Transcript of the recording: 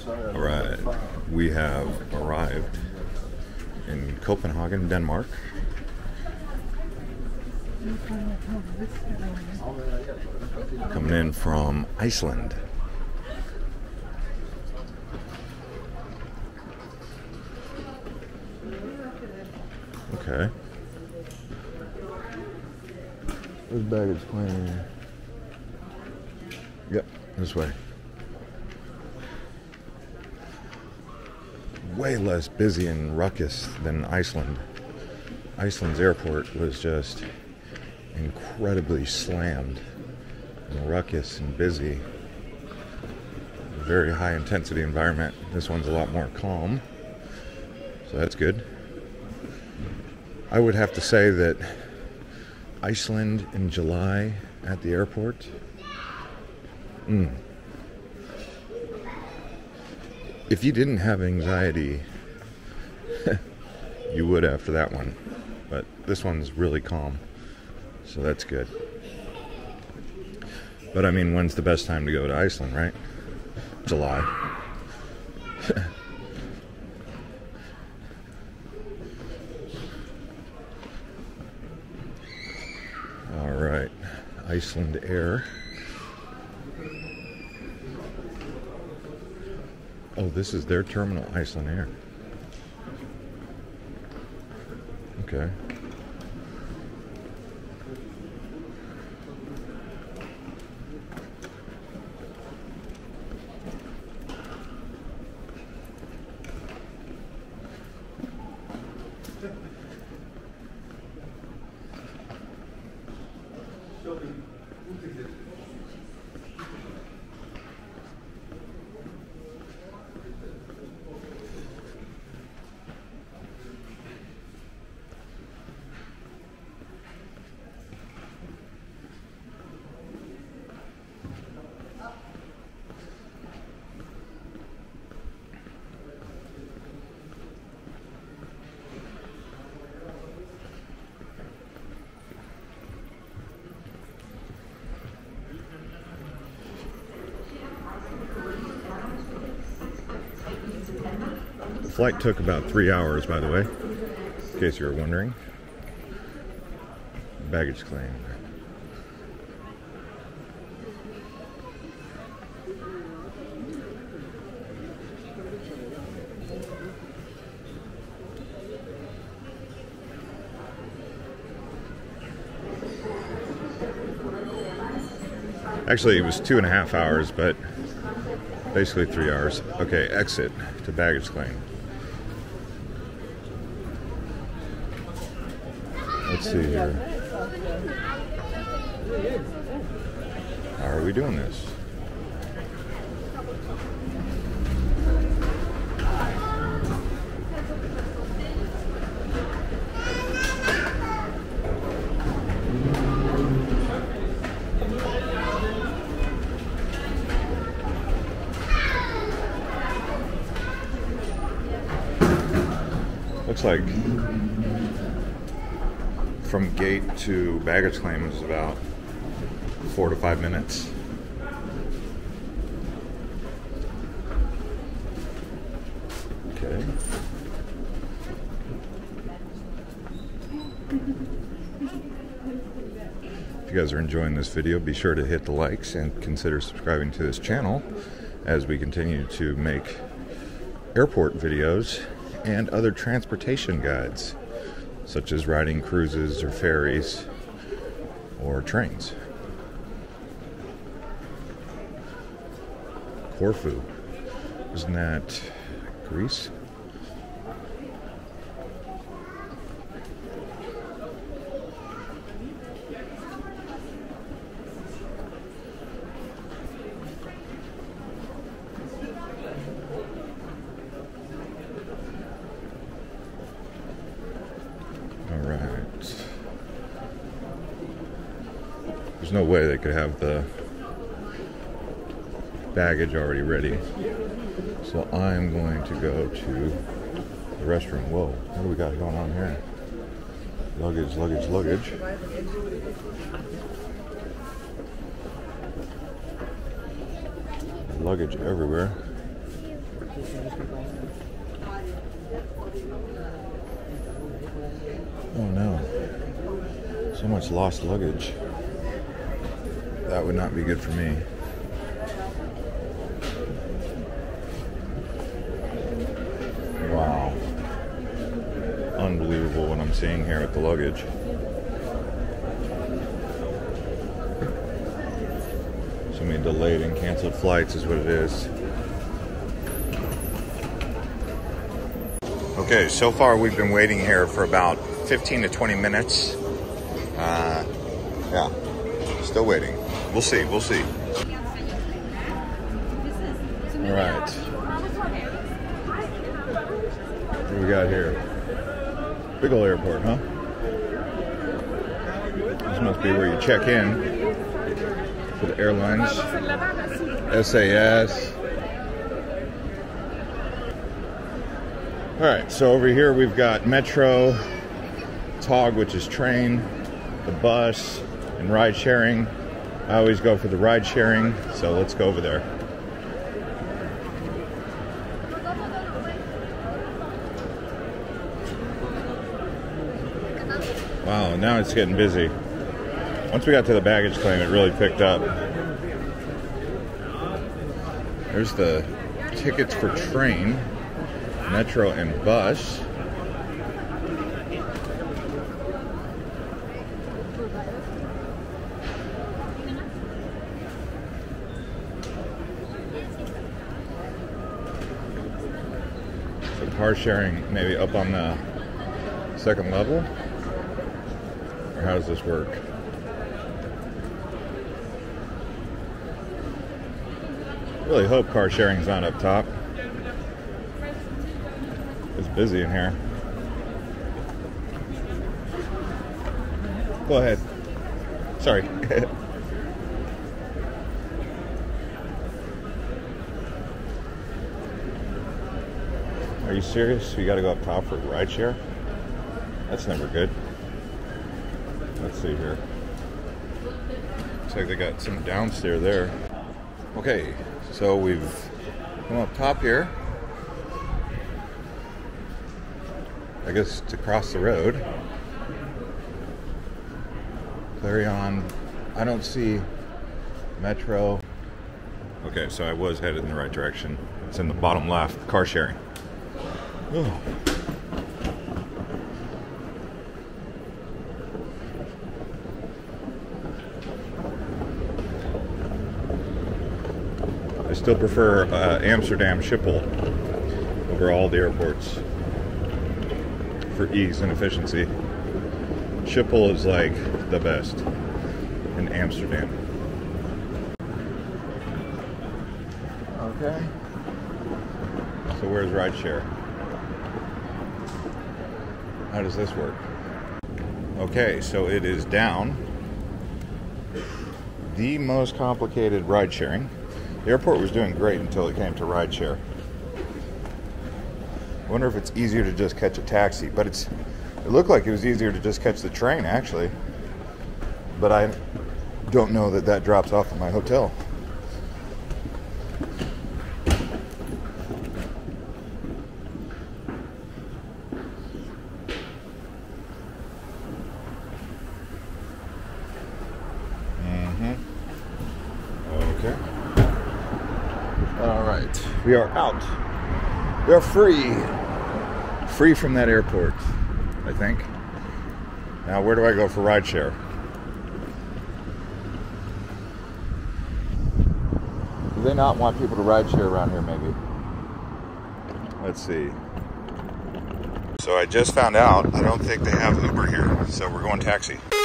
Alright, we have arrived in Copenhagen, Denmark. Coming in from Iceland. Okay. Where's baggage claim? Yep, this way. Way less busy and ruckus than Iceland. Iceland's airport was just incredibly slammed and ruckus and busy. Very high intensity environment. This one's a lot more calm, so that's good. I would have to say that Iceland in July at the airport, if you didn't have anxiety, you would after that one. But this one's really calm, so that's good. But I mean, when's the best time to go to Iceland, right? July. All right, Iceland Air. Oh, this is their terminal, Iceland Air. Okay. The flight took about 3 hours, by the way, in case you were wondering. Baggage claim. Actually, it was 2.5 hours, but basically 3 hours. Okay, exit to baggage claim. Let's see here. How are we doing this? Looks like from gate to baggage claim is about 4 to 5 minutes. Okay. If you guys are enjoying this video, be sure to hit the likes and consider subscribing to this channel as we continue to make airport videos and other transportation guides, such as riding cruises or ferries or trains. Corfu. Isn't that Greece? There's no way they could have the baggage already ready. So I'm going to go to the restroom. Whoa, what do we got going on here? Luggage, luggage, luggage. Luggage everywhere. Oh no. So much lost luggage. That would not be good for me. Wow. Unbelievable what I'm seeing here with the luggage. So many delayed and canceled flights is what it is. Okay, so far we've been waiting here for about 15 to 20 minutes. Yeah, still waiting. We'll see, we'll see. All right. What do we got here? Big ol' airport, huh? This must be where you check in for the airlines. SAS. All right, so over here we've got Metro, TOG, which is train, the bus, and ride sharing. I always go for the ride sharing, so let's go over there. Wow, now it's getting busy. Once we got to the baggage claim, it really picked up. There's the tickets for train, Metro, and bus. So car sharing maybe up on the second level? Or how does this work? Really hope car sharing's not up top. It's busy in here. Go ahead. Sorry. Are you serious? You gotta go up top for ride share? That's never good. Let's see here. Looks like they got some downstairs there. Okay, so we've come up top here. I guess to cross the road. Carry on. I don't see Metro. Okay, so I was headed in the right direction. It's in the bottom left, car sharing. Oh. I still prefer Amsterdam Schiphol over all the airports for ease and efficiency. Schiphol is like the best in Amsterdam. Okay. So where's rideshare? How does this work? Okay, so it is down. The most complicated ride sharing. The airport was doing great until it came to ride share. I wonder if it's easier to just catch a taxi, but it looked like it was easier to just catch the train actually. But I don't know that that drops off at my hotel. Okay. All right, we are out. We are free. Free from that airport, I think. Now, where do I go for rideshare? Do they not want people to rideshare around here, maybe? Let's see. So I just found out, I don't think they have Uber here, so we're going taxi.